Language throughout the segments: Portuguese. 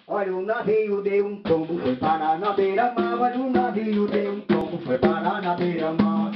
Olha o navio deu um tombo, foi parar na beira-mar. Olha o navio deu um tombo, foi parar na beira-mar.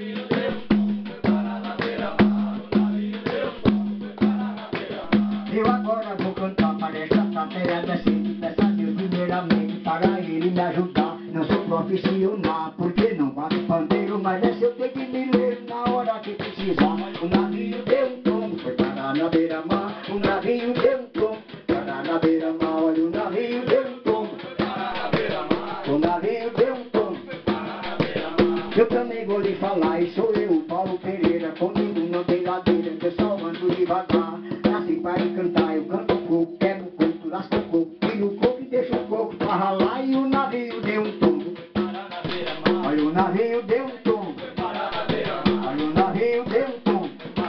Eu agora vou cantar para esta plateia decente. Peço a Deus primeiramente para ele me ajudar. Não sou profissional, porque não bato pandeiro, mas é se eu tenho que me ler na hora que precisar. O navio deu um tombo, foi parar na beira-mar. O navio deu um tombo, foi parar na beira-mar. Olha o navio deu um tombo, foi parar na beira-mar. O navio deu um tombo, foi parar na beira-mar. Eu também vou lhe falar, e sou eu, Paulo Pereira. Comigo não tem ladeira, que eu só ando devagar. Nasci para cantar, eu canto o coco, quebro o coco, lasco o coco, tiro o coco e deixo o coco pra ralar. E o navio deu um tombo, olha o navio deu um tombo, olha o navio deu um tombo.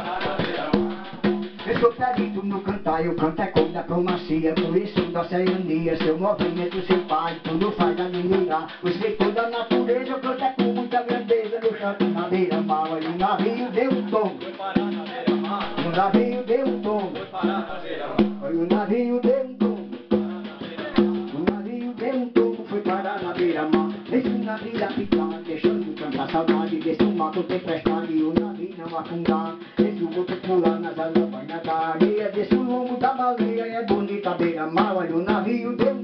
Eu sou perito no cantar, eu canto é com diplomacia, por isso da serrania, seu movimento simpático, tudo faz admirar. O espírito da natureza, eu canto é com muita grandeza, eu canto na beira-mar. Olha o navio deu um tombo, o navio deu um tombo, olha o navio deu um tombo, o navio deu um tombo, foi parar na beira-mar. Deixa o navio apitar, deixando cantar saudade, deixa o mato tempestade e o navio não afundar. Deixa o boto pular nas alabaias da areia, deixa o lombo da baleia, é bonita a beira-mar. Olha o navio deu